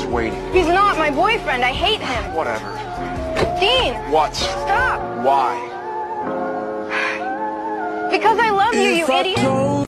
waiting. He's not my boyfriend. I hate him. Whatever. Dean! What? Stop! Why? Because I love you, you idiot!